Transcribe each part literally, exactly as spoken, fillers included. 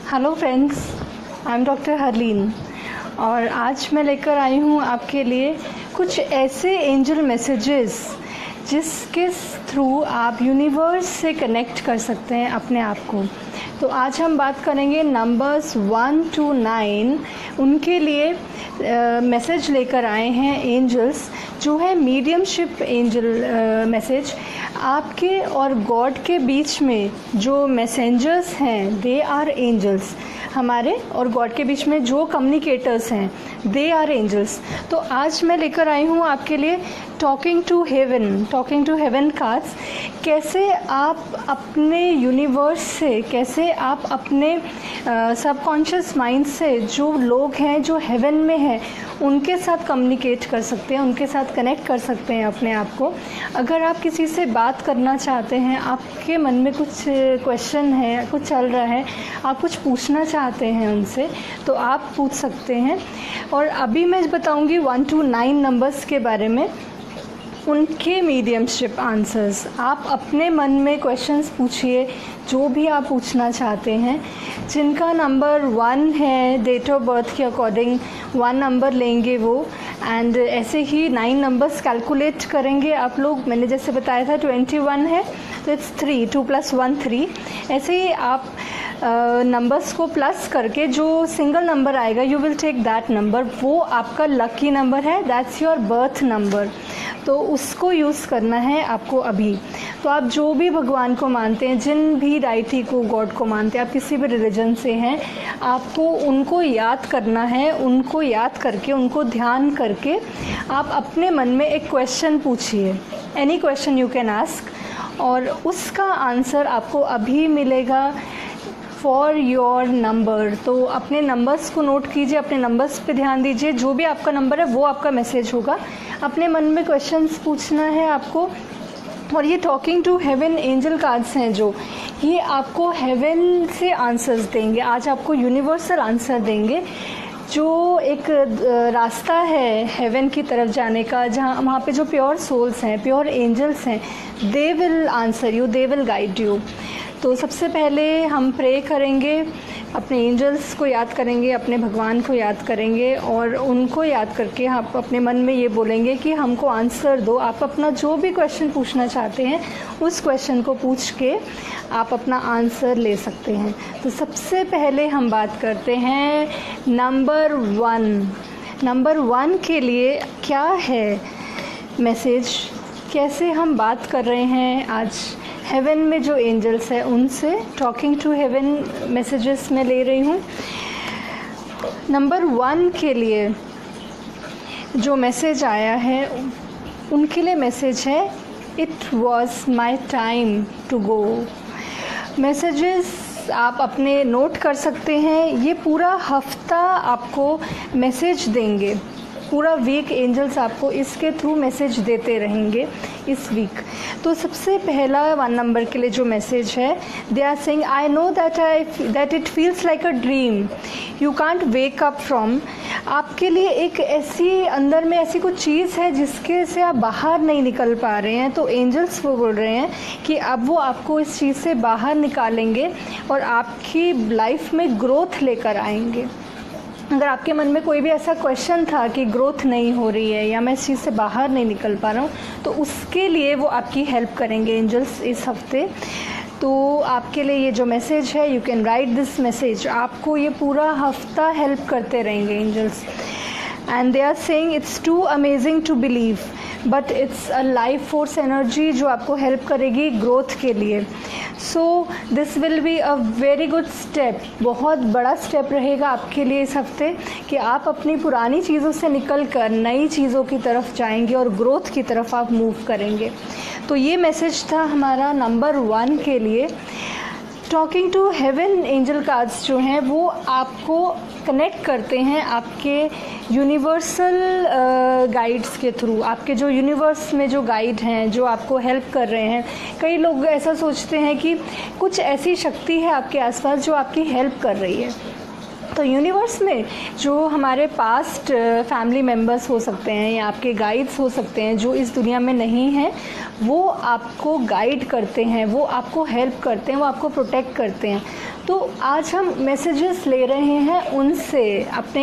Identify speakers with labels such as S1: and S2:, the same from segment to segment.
S1: Hello friends, I am doctor Harleen और आज मैं लेकर आई हूँ आपके लिए कुछ ऐसे एंजल मैसेजेस जिसके थ्रू आप यूनिवर्स से कनेक्ट कर सकते हैं अपने आप को। तो आज हम बात करेंगे नंबर्स वन टू नाइन, उनके लिए मैसेज लेकर आए हैं एंजल्स, जो है मीडियमशिप एंजल मैसेज। आपके और गॉड के बीच में जो मैसेंजर्स हैं दे आर एंजल्स। हमारे और गॉड के बीच में जो कम्युनिकेटर्स हैं दे आर एंजल्स। तो आज मैं लेकर आई हूँ आपके लिए talking to heaven talking to heaven cards. कैसे आप अपने यूनिवर्स से, कैसे आप अपने सबकॉन्शियस माइंड से जो लोग हैं जो हेवन में हैं उनके साथ कम्युनिकेट कर सकते हैं, उनके साथ कनेक्ट कर सकते हैं अपने आप को। अगर आप किसी से बात करना चाहते हैं, आपके मन में कुछ क्वेश्चन है, कुछ चल रहा है, आप कुछ पूछना चाहते हैं उनसे, तो आप पूछ सकते हैं। और अभी मैं बताऊंगी वन टू नाइन नंबर्स के बारे में, उनके मीडियमशिप आंसर्स। आप अपने मन में क्वेश्चंस पूछिए जो भी आप पूछना चाहते हैं। जिनका नंबर वन है, डेट ऑफ बर्थ के अकॉर्डिंग वन नंबर लेंगे वो, एंड ऐसे ही नाइन नंबर्स कैलकुलेट करेंगे आप लोग। मैंने जैसे बताया था ट्वेंटी वन है तो it's three, two plus one three. ऐसे ही आप नंबर्स uh, को प्लस करके जो सिंगल नंबर आएगा you will take that number, वो आपका लकी नंबर है, दैट्स योर बर्थ नंबर। तो उसको यूज़ करना है आपको अभी। तो आप जो भी भगवान को मानते हैं, जिन भी डाइटी को, गॉड को मानते हैं, आप किसी भी रिलीजन से हैं, आपको उनको याद करना है। उनको याद करके, उनको ध्यान करके आप अपने मन में एक क्वेश्चन पूछिए, any question you can ask, और उसका आंसर आपको अभी मिलेगा फॉर योर नंबर। तो अपने नंबर्स को नोट कीजिए, अपने नंबर्स पे ध्यान दीजिए। जो भी आपका नंबर है वो आपका मैसेज होगा। अपने मन में क्वेश्चंस पूछना है आपको। और ये talking to heaven angel cards हैं जो, ये आपको हेवन से आंसर्स देंगे। आज आपको यूनिवर्सल आंसर देंगे, जो एक रास्ता है हेवन की तरफ जाने का, जहाँ वहाँ पे जो प्योर सोल्स हैं, प्योर एंजल्स हैं, they will answer you, they will guide you. तो सबसे पहले हम प्रे करेंगे, अपने एंजल्स को याद करेंगे, अपने भगवान को याद करेंगे, और उनको याद करके आप अपने मन में ये बोलेंगे कि हमको आंसर दो। आप अपना जो भी क्वेश्चन पूछना चाहते हैं उस क्वेश्चन को पूछ के आप अपना आंसर ले सकते हैं। तो सबसे पहले हम बात करते हैं नंबर वन। नंबर वन के लिए क्या है मैसेज, कैसे हम बात कर रहे हैं आज हेवन में जो एंजल्स है उनसे। टॉकिंग टू हेवन मैसेजेस में ले रही हूँ। नंबर वन के लिए जो मैसेज आया है, उनके लिए मैसेज है, it was my time to go. Messages आप अपने नोट कर सकते हैं। ये पूरा हफ्ता आपको मैसेज देंगे, पूरा वीक एंजल्स आपको इसके थ्रू मैसेज देते रहेंगे इस वीक। तो सबसे पहला वन नंबर के लिए जो मैसेज है, they are saying I know that I that it feels like a dream you can't wake up from. आपके लिए एक ऐसी अंदर में ऐसी कुछ चीज़ है जिसके से आप बाहर नहीं निकल पा रहे हैं। तो एंजल्स वो बोल रहे हैं कि अब वो आपको इस चीज़ से बाहर निकालेंगे और आपकी लाइफ में ग्रोथ लेकर आएंगे। अगर आपके मन में कोई भी ऐसा क्वेश्चन था कि ग्रोथ नहीं हो रही है या मैं इस चीज़ से बाहर नहीं निकल पा रहा हूँ, तो उसके लिए वो आपकी हेल्प करेंगे एंजल्स इस हफ्ते। तो आपके लिए ये जो मैसेज है, you can write this message, आपको ये पूरा हफ्ता हेल्प करते रहेंगे angels. And they are saying it's too amazing to believe but it's a life force energy जो आपको हेल्प करेगी ग्रोथ के लिए। So this will be a very good step, बहुत बड़ा स्टेप रहेगा आपके लिए इस हफ्ते कि आप अपनी पुरानी चीज़ों से निकल कर नई चीज़ों की तरफ जाएंगे और ग्रोथ की तरफ आप मूव करेंगे। तो ये मैसेज था हमारा नंबर वन के लिए। Talking to heaven angel cards जो हैं वो आपको कनेक्ट करते हैं आपके यूनिवर्सल गाइड्स के थ्रू। आपके जो यूनिवर्स में जो गाइड हैं, जो आपको हेल्प कर रहे हैं। कई लोग ऐसा सोचते हैं कि कुछ ऐसी शक्ति है आपके आसपास जो आपकी हेल्प कर रही है। तो यूनिवर्स में जो हमारे पास्ट फैमिली मेम्बर्स हो सकते हैं या आपके गाइड्स हो सकते हैं जो इस दुनिया में नहीं हैं, वो आपको गाइड करते हैं, वो आपको हेल्प करते हैं, वो आपको प्रोटेक्ट करते हैं। तो आज हम मैसेजेस ले रहे हैं उनसे, अपने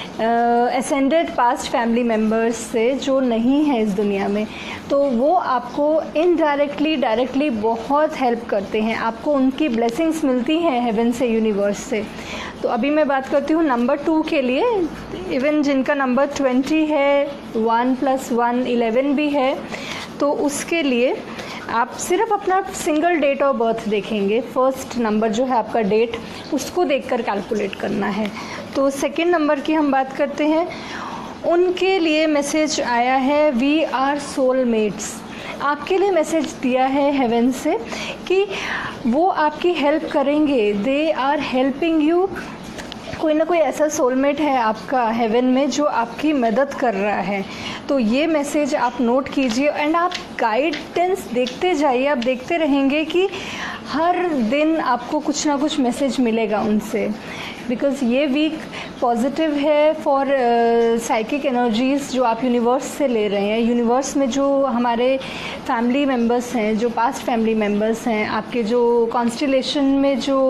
S1: एसेंडेड पास्ट फैमिली मेम्बर्स से जो नहीं है इस दुनिया में। तो वो आपको इनडायरेक्टली डायरेक्टली बहुत हेल्प करते हैं, आपको उनकी ब्लेसिंग्स मिलती हैं हेवन से, यूनिवर्स से। तो अभी मैं बात करती हूँ नंबर टू के लिए। इवन जिनका नंबर ट्वेंटी है, वन प्लस वन इलेवन भी है, तो उसके लिए आप सिर्फ अपना सिंगल डेट ऑफ बर्थ देखेंगे। फर्स्ट नंबर जो है आपका डेट, उसको देखकर कैलकुलेट करना है। तो सेकंड नंबर की हम बात करते हैं, उनके लिए मैसेज आया है वी आर सोलमेट्स। आपके लिए मैसेज दिया है हेवन से कि वो आपकी हेल्प करेंगे, दे आर हेल्पिंग यू। कोई ना कोई ऐसा सोलमेट है आपका हेवन में जो आपकी मदद कर रहा है। तो ये मैसेज आप नोट कीजिए एंड आप गाइडेंस देखते जाइए। आप देखते रहेंगे कि हर दिन आपको कुछ ना कुछ मैसेज मिलेगा उनसे, बिकॉज़ ये वीक पॉजिटिव है फॉर साइकिक एनर्जीज़ जो आप यूनिवर्स से ले रहे हैं। यूनिवर्स में जो हमारे फैमिली मेम्बर्स हैं, जो पास्ट फैमिली मेम्बर्स हैं, आपके जो कॉन्स्टिलेशन में जो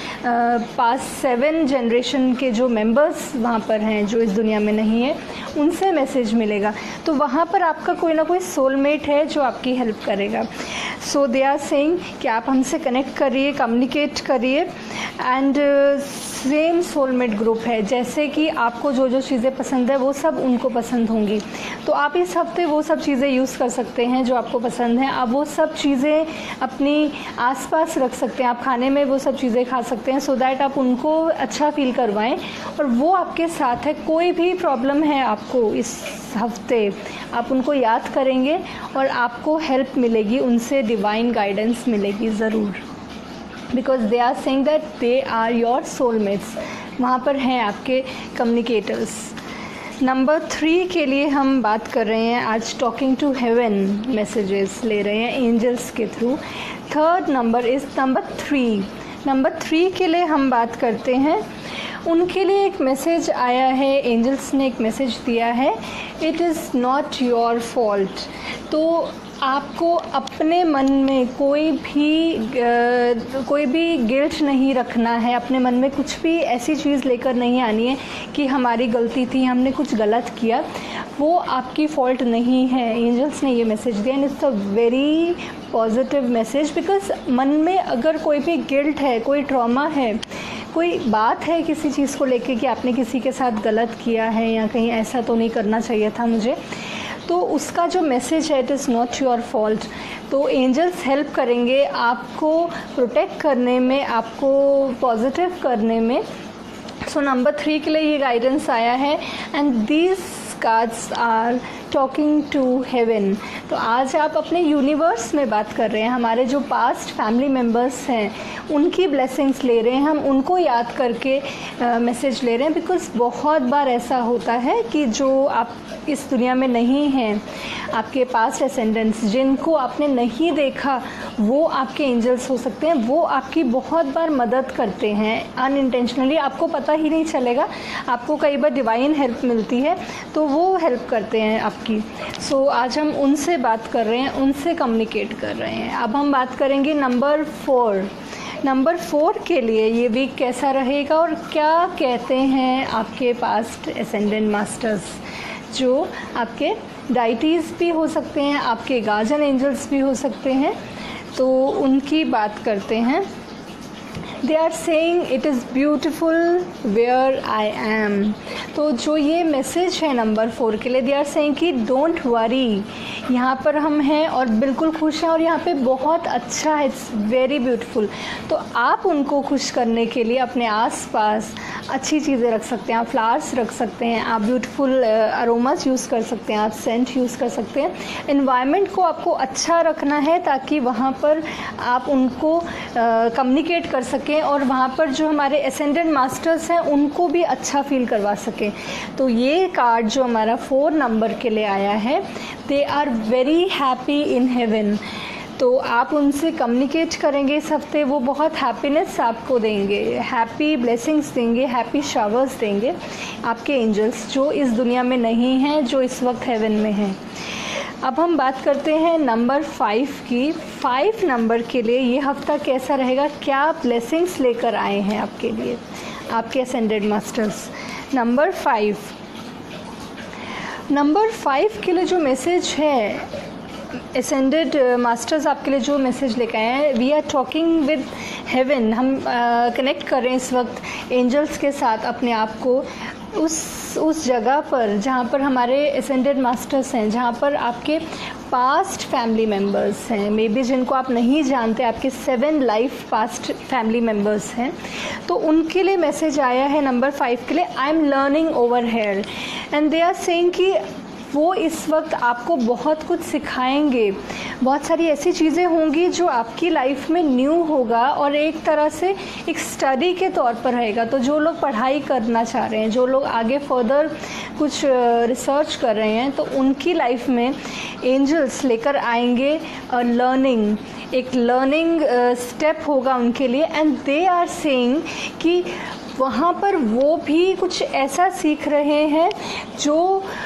S1: पास्ट सेवन जनरेशन के जो मेम्बर्स वहाँ पर हैं जो इस दुनिया में नहीं है, उनसे मैसेज मिलेगा। तो वहाँ पर आपका कोई ना कोई सोलमेट है जो आपकी हेल्प करेगा। सो दे आर सेइंग कि आप हमसे कनेक्ट करिए, कम्युनिकेट करिए एंड सेम सोलमेट ग्रुप है। जैसे कि आपको जो जो चीज़ें पसंद है वो सब उनको पसंद होंगी। तो आप इस हफ्ते वो सब चीज़ें यूज़ कर सकते हैं जो आपको पसंद हैं। आप वो सब चीज़ें अपनी आसपास रख सकते हैं, आप खाने में वो सब चीज़ें खा सकते हैं, सो दैट आप उनको अच्छा फील करवाएं और वो आपके साथ है। कोई भी प्रॉब्लम है आपको इस हफ्ते, आप उनको याद करेंगे और आपको हेल्प मिलेगी, उनसे डिवाइन गाइडेंस मिलेगी ज़रूर, because they are saying that they are your soulmates. वहाँ पर हैं आपके कम्युनिकेटर्स। नंबर थ्री के लिए हम बात कर रहे हैं आज, टॉकिंग टू हेवन मैसेजेस ले रहे हैं एंजल्स के थ्रू। Third number is number three. Number three के लिए हम बात करते हैं, उनके लिए एक मैसेज आया है, एंजल्स ने एक मैसेज दिया है, it is not your fault. तो आपको अपने मन में कोई भी आ, कोई भी गिल्ट नहीं रखना है, अपने मन में कुछ भी ऐसी चीज़ लेकर नहीं आनी है कि हमारी गलती थी, हमने कुछ गलत किया। वो आपकी फ़ॉल्ट नहीं है। एंजल्स ने ये मैसेज दिया and it's a very positive message, because मन में अगर कोई भी गिल्ट है, कोई ट्रॉमा है, कोई बात है किसी चीज़ को लेके कि आपने किसी के साथ गलत किया है या कहीं ऐसा तो नहीं करना चाहिए था मुझे, तो उसका जो मैसेज है, it is not your fault. तो एंजल्स हेल्प करेंगे आपको प्रोटेक्ट करने में, आपको पॉजिटिव करने में। सो नंबर थ्री के लिए ये गाइडेंस आया है and these cards are talking to heaven. तो आज आप अपने यूनिवर्स में बात कर रहे हैं, हमारे जो पास्ट फैमिली मेम्बर्स हैं उनकी ब्लेसिंग्स ले रहे हैं, हम उनको याद करके मैसेज ले रहे हैं। बिकॉज़ बहुत बार ऐसा होता है कि जो आप इस दुनिया में नहीं हैं, आपके पास्ट एसेंडेंट्स जिनको आपने नहीं देखा, वो आपके एंजल्स हो सकते हैं। वो आपकी बहुत बार मदद करते हैं अनइंटेंशनली, आपको पता ही नहीं चलेगा। आपको कई बार डिवाइन हेल्प मिलती है तो वो हेल्प करते हैं आपकी। सो so, आज हम उनसे बात कर रहे हैं, उनसे कम्युनिकेट कर रहे हैं। अब हम बात करेंगे नंबर फोर। नंबर फोर के लिए ये वीक कैसा रहेगा और क्या कहते हैं आपके पास्ट एसेंडेंट मास्टर्स, जो आपके डाइटीज़ भी हो सकते हैं, आपके गार्जियन एंजल्स भी हो सकते हैं। तो उनकी बात करते हैं। They are saying it is beautiful where I am. तो जो ये मैसेज है नंबर फोर के लिए, दे आर सेइंग कि डोंट वरी, यहाँ पर हम हैं और बिल्कुल खुश हैं और यहाँ पे बहुत अच्छा है, इट्स वेरी ब्यूटीफुल। तो आप उनको खुश करने के लिए अपने आसपास अच्छी चीज़ें रख सकते हैं, आप फ्लावर्स रख सकते हैं, आप ब्यूटीफुल अरोमास यूज़ कर सकते हैं, आप सेंट यूज़ कर सकते हैं। एनवायरनमेंट को आपको अच्छा रखना है ताकि वहाँ पर आप उनको कम्युनिकेट कर सकें और वहाँ पर जो हमारे एसेंडेंट मास्टर्स हैं उनको भी अच्छा फील करवा सकें। तो ये कार्ड जो हमारा फोर नंबर के लिए आया है, they are very happy in heaven. तो आप उनसे कम्युनिकेट करेंगे इस हफ्ते, वो बहुत हैप्पीनेस आपको देंगे, हैप्पी ब्लेसिंग्स देंगे, हैप्पी शावर्स देंगे आपके एंजल्स जो इस दुनिया में नहीं हैं, जो इस वक्त हेवन में हैं। अब हम बात करते हैं नंबर फाइव की। फाइव नंबर के लिए ये हफ्ता कैसा रहेगा, क्या ब्लेसिंग्स लेकर आए हैं आपके लिए आपके ascended masters. Number five number five के लिए जो मैसेज है, असेंडेड मास्टर्स आपके लिए जो मैसेज लेकर आए हैं, we are talking with heaven. हम कनेक्ट uh, कर रहे हैं इस वक्त एंजल्स के साथ अपने आप को उस उस जगह पर जहाँ पर हमारे असेंडेड मास्टर्स हैं, जहाँ पर आपके पास्ट फैमिली मेम्बर्स हैं, मे बी जिनको आप नहीं जानते, आपके seven life past family members हैं। तो उनके लिए मैसेज आया है नंबर फाइव के लिए, I am learning over here and they are saying कि वो इस वक्त आपको बहुत कुछ सिखाएंगे। बहुत सारी ऐसी चीज़ें होंगी जो आपकी लाइफ में न्यू होगा और एक तरह से एक स्टडी के तौर पर रहेगा। तो जो लोग पढ़ाई करना चाह रहे हैं, जो लोग आगे फर्दर कुछ रिसर्च कर रहे हैं, तो उनकी लाइफ में एंजल्स लेकर आएंगे लर्निंग, एक लर्निंग स्टेप होगा उनके लिए। एंड दे आर सेइंग कि वहाँ पर वो भी कुछ ऐसा सीख रहे हैं जो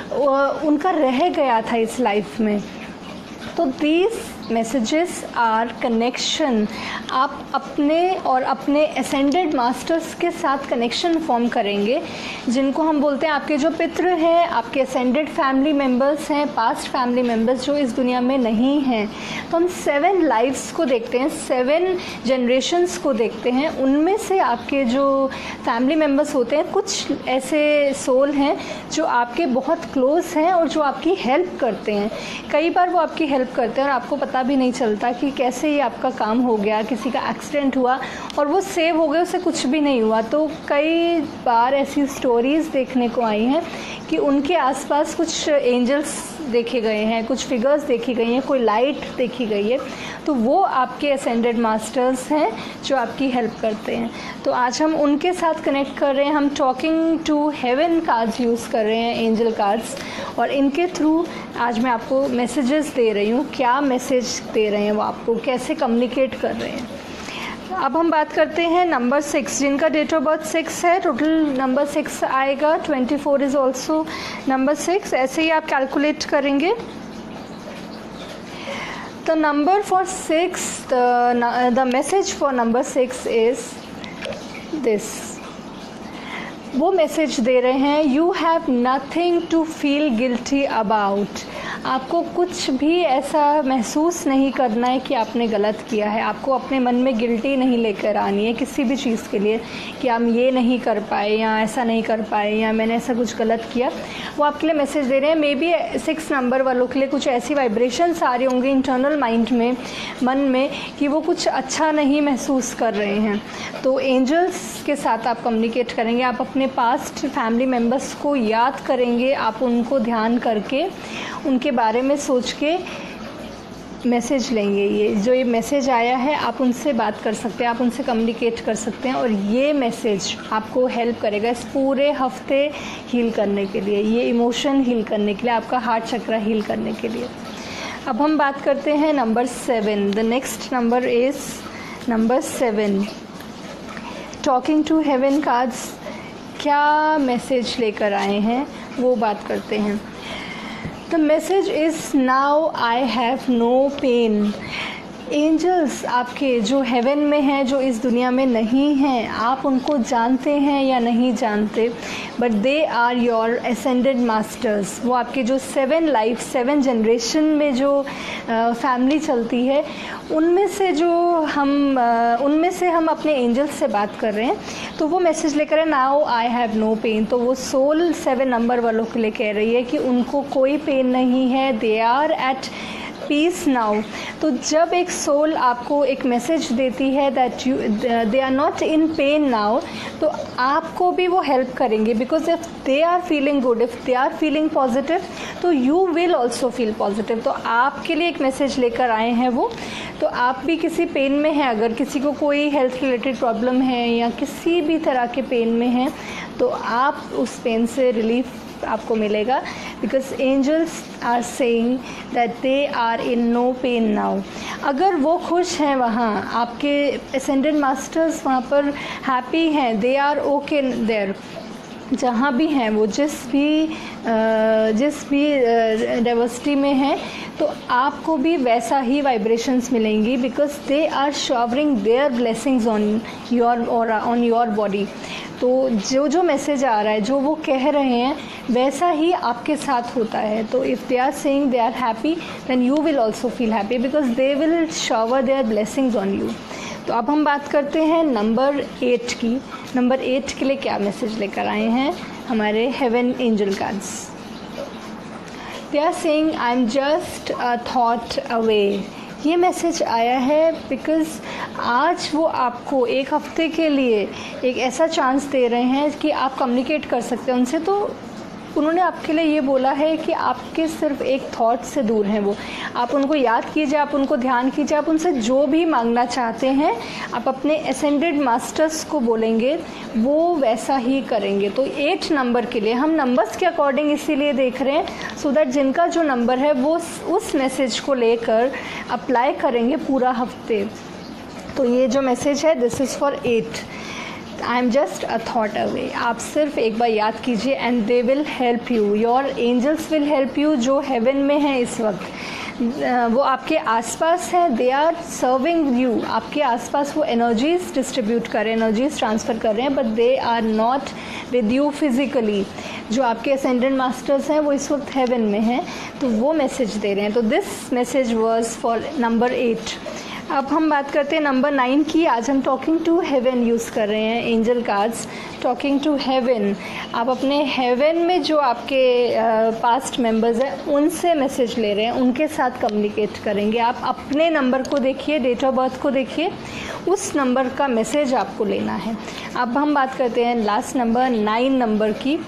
S1: उनका रह गया था इस लाइफ में। तो दीज मैसेजेस आर कनेक्शन। आप अपने और अपने असेंडेड मास्टर्स के साथ कनेक्शन फॉर्म करेंगे, जिनको हम बोलते हैं आपके जो पितृ हैं, आपके असेंडेड फैमिली मेम्बर्स हैं, पास्ट फैमिली मेम्बर्स जो इस दुनिया में नहीं हैं। तो हम सेवन लाइफ्स को देखते हैं, सेवन जनरेशन्स को देखते हैं। उनमें से आपके जो फैमिली मेम्बर्स होते हैं, कुछ ऐसे सोल हैं जो आपके बहुत क्लोज हैं और जो आपकी हेल्प करते हैं। कई बार वो आपकी हेल्प करते हैं और आपको पता भी नहीं चलता कि कैसे ये आपका काम हो गया। किसी का एक्सीडेंट हुआ और वो सेव हो गए, उससे कुछ भी नहीं हुआ। तो कई बार ऐसी स्टोरीज़ देखने को आई हैं कि उनके आसपास कुछ एंजल्स देखे गए हैं, कुछ फिगर्स देखी गई हैं, कोई लाइट देखी गई है। तो वो आपके असेंडेड मास्टर्स हैं जो आपकी हेल्प करते हैं। तो आज हम उनके साथ कनेक्ट कर रहे हैं। हम talking to heaven cards use कर रहे हैं, एंजल कार्ड्स, और इनके थ्रू आज मैं आपको मैसेजेस दे रही हूँ। क्या मैसेज दे रहे हैं वो आपको, कैसे कम्युनिकेट कर रहे हैं। अब हम बात करते हैं नंबर सिक्स, जिनका डेट ऑफ बर्थ सिक्स है, टोटल नंबर सिक्स आएगा। Twenty four is also number six. ऐसे ही आप कैलकुलेट करेंगे। The number for six, the, the message for number six is this. वो मैसेज दे रहे हैं, you have nothing to feel guilty about. आपको कुछ भी ऐसा महसूस नहीं करना है कि आपने गलत किया है। आपको अपने मन में गिल्टी नहीं लेकर आनी है किसी भी चीज़ के लिए कि हम ये नहीं कर पाए या ऐसा नहीं कर पाए या मैंने ऐसा कुछ गलत किया। वो आपके लिए मैसेज दे रहे हैं। मे बी सिक्स नंबर वालों के लिए कुछ ऐसी वाइब्रेशंस आ रही होंगी इंटरनल माइंड में, मन में, कि वो कुछ अच्छा नहीं महसूस कर रहे हैं। तो एंजल्स के साथ आप कम्युनिकेट करेंगे। आप अपने पास्ट फैमिली मेम्बर्स को याद करेंगे। आप उनको ध्यान करके उनके बारे में सोच के मैसेज लेंगे। ये जो ये मैसेज आया है, आप उनसे बात कर सकते हैं, आप उनसे कम्युनिकेट कर सकते हैं, और ये मैसेज आपको हेल्प करेगा इस पूरे हफ्ते हील करने के लिए, ये इमोशन हील करने के लिए, आपका हार्ट चक्रा हील करने के लिए। अब हम बात करते हैं number seven. The next number is number seven. Talking to heaven cards क्या मैसेज लेकर आए हैं वो बात करते हैं। The message is now I have no pain. Angels आपके जो हेवन में हैं, जो इस दुनिया में नहीं हैं, आप उनको जानते हैं या नहीं जानते, but they are your ascended masters. वो आपके जो सेवन लाइफ, सेवन जनरेशन में जो फैमिली uh, चलती है, उनमें से जो हम uh, उनमें से हम अपने एंजल्स से बात कर रहे हैं। तो वो मैसेज लेकर है, now I have no pain. तो वो सोल सेवन नंबर वालों के लिए कह रही है कि उनको कोई पेन नहीं है, they are at peace now. तो जब एक सोल आपको एक मैसेज देती है that you they are not in pain now, तो आपको भी वो हेल्प करेंगे, because if they are feeling good, if they are feeling positive, तो you will also feel positive. तो आपके लिए एक मैसेज लेकर आए हैं वो। तो आप भी किसी पेन में हैं, अगर किसी को कोई हेल्थ रिलेटेड प्रॉब्लम है या किसी भी तरह के पेन में हैं, तो आप उस पेन से रिलीफ आपको मिलेगा, because angels are saying that they are in no pain now. अगर वो खुश हैं वहाँ, आपके असेंडेड मास्टर्स वहाँ पर हैप्पी हैं, दे आर ओके देयर, जहाँ भी हैं वो, जिस भी जिस भी डाइवर्सिटी में हैं, तो आपको भी वैसा ही वाइब्रेशंस मिलेंगी, because they are showering their blessings on your और ऑन योर बॉडी। तो जो जो मैसेज आ रहा है, जो वो कह रहे हैं, वैसा ही आपके साथ होता है। तो if they are saying they are happy, then you will also feel happy, because they will shower their blessings on you. तो अब हम बात करते हैं नंबर एट की। नंबर एट के लिए क्या मैसेज लेकर आए हैं हमारे heaven angel cards. They are saying I am just a thought away. ये मैसेज आया है बिकॉज़ आज वो आपको एक हफ्ते के लिए एक ऐसा चांस दे रहे हैं कि आप कम्युनिकेट कर सकते हैं उनसे। तो उन्होंने आपके लिए ये बोला है कि आपके सिर्फ एक थॉट से दूर हैं वो। आप उनको याद कीजिए, आप उनको ध्यान कीजिए, आप उनसे जो भी मांगना चाहते हैं आप अपने एसेंडेड मास्टर्स को बोलेंगे, वो वैसा ही करेंगे। तो एट नंबर के लिए हम नंबर्स के अकॉर्डिंग इसीलिए देख रहे हैं, सो दैट जिनका जो नंबर है वो उस मैसेज को लेकर अप्लाई करेंगे पूरा हफ्ते। तो ये जो मैसेज है this is for eight. I am just a thought away. आप सिर्फ एक बार याद कीजिए and they will help you, your angels will help you. जो हेवन में है इस वक्त वो आपके आसपास हैं, दे आर सर्विंग यू। आपके आसपास वो एनर्जीज डिस्ट्रीब्यूट कर रहे हैं, एनर्जीज ट्रांसफ़र कर रहे हैं, but they are not with you physically. जो आपके असेंडेंट मास्टर्स हैं वो इस वक्त हेवन में हैं, तो वो मैसेज दे रहे हैं। तो this message was for number eight. अब हम बात करते हैं नंबर नाइन की। आज हम टॉकिंग टू हेवन यूज़ कर रहे हैं, angel cards talking to heaven. आप अपने हेवन में जो आपके पास्ट मेंबर्स हैं उनसे मैसेज ले रहे हैं, उनके साथ कम्युनिकेट करेंगे। आप अपने नंबर को देखिए, डेट ऑफ बर्थ को देखिए, उस नंबर का मैसेज आपको लेना है। अब हम बात करते हैं लास्ट नंबर नाइन नंबर की।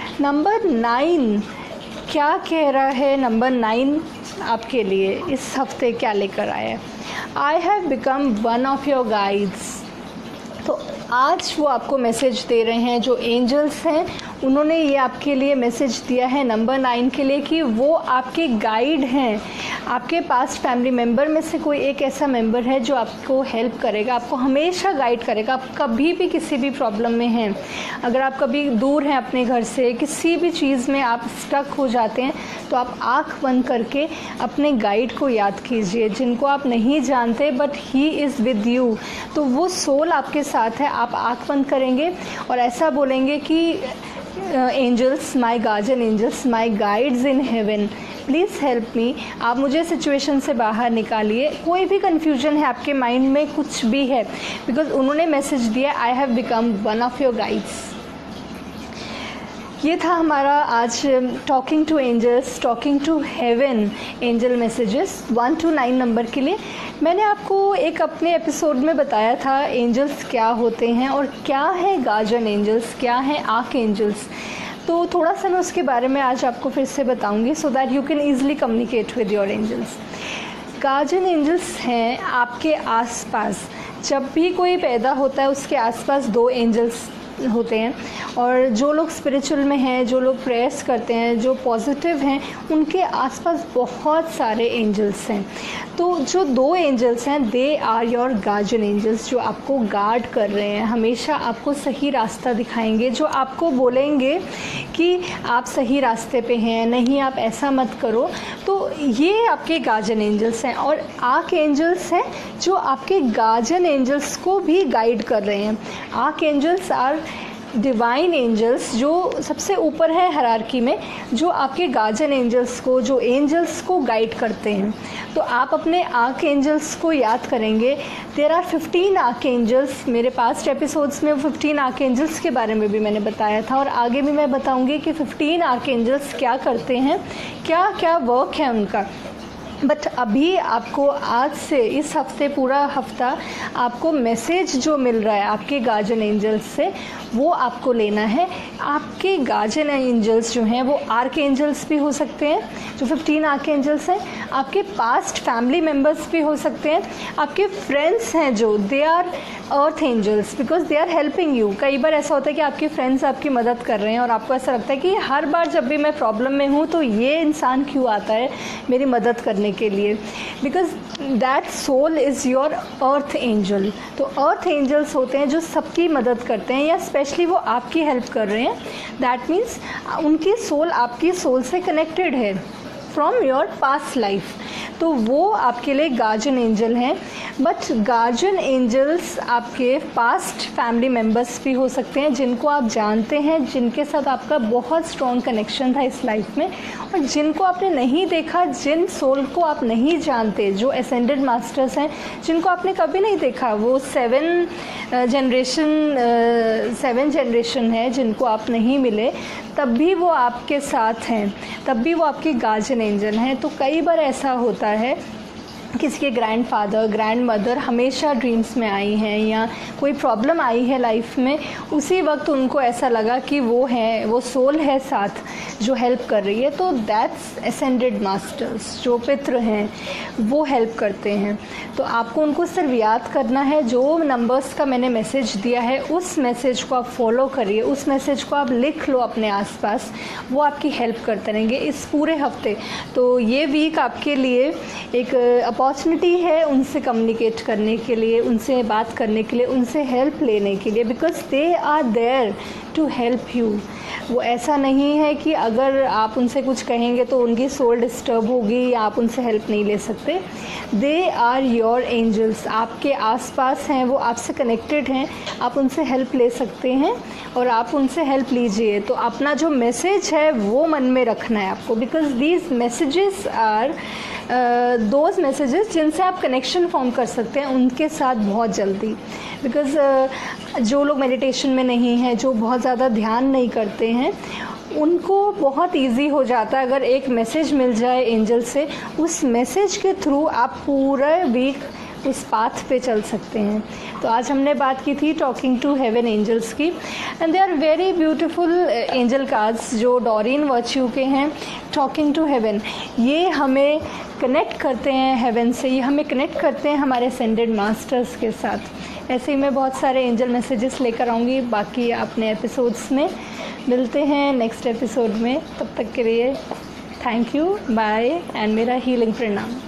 S1: नंबर नाइन क्या कह रहा है? नंबर नाइन आपके लिए इस हफ्ते क्या लेकर आया है? I have become one of your guides. तो आज वो आपको मैसेज दे रहे हैं, जो एंजल्स हैं उन्होंने ये आपके लिए मैसेज दिया है नंबर नाइन के लिए कि वो आपके गाइड हैं। आपके पास फैमिली मेम्बर में से कोई एक ऐसा मेंबर है जो आपको हेल्प करेगा, आपको हमेशा गाइड करेगा। आप कभी भी किसी भी प्रॉब्लम में हैं, अगर आप कभी दूर हैं अपने घर से, किसी भी चीज़ में आप स्टक हो जाते हैं, तो आप आँख बंद करके अपने गाइड को याद कीजिए, जिनको आप नहीं जानते but he is with you. तो वो सोल आपके साथ है। आप आँख बंद करेंगे और ऐसा बोलेंगे कि angels, my guardian angels, my guides in heaven, please help me. आप मुझे सिचुएशन से बाहर निकालिए। कोई भी कन्फ्यूजन है आपके माइंड में, कुछ भी है, बिकॉज उन्होंने मैसेज दिया I have become one of your guides. ये था हमारा आज talking to angels, talking to heaven angel messages one two nine number के लिए। मैंने आपको एक अपने एपिसोड में बताया था एंजल्स क्या होते हैं और क्या है गार्जियन एंजल्स, क्या है आर्क एंजल्स। तो थोड़ा सा मैं उसके बारे में आज आपको फिर से बताऊंगी, so that you can easily communicate with your angels. Guardian angels हैं आपके आसपास। जब भी कोई पैदा होता है उसके आसपास दो एंजल्स होते हैं, और जो लोग स्पिरिचुअल में हैं, जो लोग प्रेयर्स करते हैं, जो पॉजिटिव हैं, उनके आसपास बहुत सारे एंजल्स हैं। तो जो दो एंजल्स हैं they are your guardian angels, जो आपको गार्ड कर रहे हैं, हमेशा आपको सही रास्ता दिखाएंगे, जो आपको बोलेंगे कि आप सही रास्ते पे हैं, नहीं आप ऐसा मत करो। तो ये आपके गार्जियन एंजल्स हैं। और आर्क एंजल्स हैं जो आपके गार्जियन एंजल्स को भी गाइड कर रहे हैं। Archangels are divine angels, जो सबसे ऊपर है हायरार्की में, जो आपके गार्जियन एंजल्स को, जो एंजल्स को गाइड करते हैं। तो आप अपने आर्क एंजल्स को याद करेंगे। There are fifteen archangels. मेरे पास्ट एपिसोड्स में फिफ्टीन आर्क एंजल्स के बारे में भी मैंने बताया था, और आगे भी मैं बताऊंगी कि फिफ्टीन आर्क एंजल्स क्या करते हैं, क्या क्या वर्क है उनका। बट अभी आपको आज से इस हफ्ते पूरा हफ्ता आपको मैसेज जो मिल रहा है आपके गार्जियन एंजल्स से, वो आपको लेना है। आपके गार्जियन एंजल्स जो हैं वो आर्क एंजल्स भी हो सकते हैं, जो फिफ्टीन आर्क एंजल्स हैं, आपके पास्ट फैमिली मेम्बर्स भी हो सकते हैं, आपके फ्रेंड्स हैं जो they are earth angels, because they are helping you. कई बार ऐसा होता है कि आपके फ्रेंड्स आपकी मदद कर रहे हैं और आपको ऐसा लगता है कि हर बार जब भी मैं प्रॉब्लम में हूँ तो ये इंसान क्यों आता है मेरी मदद करने के लिए, because that soul is your earth angel. तो अर्थ एंजल्स होते हैं जो सबकी मदद करते हैं, या स्पेशली वो आपकी हेल्प कर रहे हैं। दैट मीन्स उनकी सोल आपकी सोल से कनेक्टेड है। फ्रॉम योर पास्ट लाइफ, तो वो आपके लिए गार्जियन एंजल हैं। बट गार्जियन एंजल्स आपके पास्ट फैमिली मेम्बर्स भी हो सकते हैं, जिनको आप जानते हैं, जिनके साथ आपका बहुत स्ट्रॉन्ग कनेक्शन था इस लाइफ में, और जिनको आपने नहीं देखा, जिन सोल को आप नहीं जानते, जो असेंडेड मास्टर्स हैं जिनको आपने कभी नहीं देखा, वो सेवन जनरेशन सेवन जनरेशन है जिनको आप नहीं मिले, तब भी वो आपके साथ हैं, तब भी वो आपके गार्जियन एंजल हैं। तो कई बार ऐसा होता है किसी के ग्रैंडफादर, ग्रैंडमदर हमेशा ड्रीम्स में आई हैं, या कोई प्रॉब्लम आई है लाइफ में, उसी वक्त उनको ऐसा लगा कि वो है, वो सोल है साथ जो हेल्प कर रही है, तो दैट्स असेंडेड मास्टर्स, जो पितृ हैं वो हेल्प करते हैं। तो आपको उनको सिर्फ याद करना है, जो नंबर्स का मैंने मैसेज दिया है उस मैसेज को आप फॉलो करिए, उस मैसेज को आप लिख लो अपने आसपास, वो आपकी हेल्प करते रहेंगे इस पूरे हफ्ते। तो ये वीक आपके लिए एक अपॉर्चुनिटी है उनसे कम्युनिकेट करने के लिए, उनसे बात करने के लिए, उनसे हेल्प लेने के लिए, because they are there to help you. वो ऐसा नहीं है कि अगर आप उनसे कुछ कहेंगे तो उनकी सोल डिस्टर्ब होगी या आप उनसे हेल्प नहीं ले सकते। दे आर योर एंजल्स, आपके आसपास हैं, वो आपसे कनेक्टेड हैं, आप उनसे हेल्प ले सकते हैं और आप उनसे हेल्प लीजिए। तो अपना जो मैसेज है वो मन में रखना है आपको, because these messages are those messages जिनसे आप कनेक्शन फॉर्म कर सकते हैं उनके साथ बहुत जल्दी। बिकॉज uh, जो लोग मेडिटेशन में नहीं हैं, जो बहुत ज़्यादा ध्यान नहीं करते हैं, उनको बहुत इजी हो जाता है अगर एक मैसेज मिल जाए एंजल से, उस मैसेज के थ्रू आप पूरा वीक उस पाथ पे चल सकते हैं। तो आज हमने बात की थी टॉकिंग टू हेवन एंजल्स की, and they are very beautiful angel cards जो डोरिन वर्च्यू के हैं। टॉकिंग टू हेवन, ये हमें कनेक्ट करते हैं हेवन से, ये हमें कनेक्ट करते हैं हमारे असेंडेड मास्टर्स के साथ। ऐसे ही मैं बहुत सारे एंजल मैसेजेस लेकर आऊँगी बाकी अपने एपिसोड्स में। मिलते हैं नेक्स्ट एपिसोड में, तब तक के लिए थैंक यू, बाय, एंड मेरा हीलिंग प्रणाम।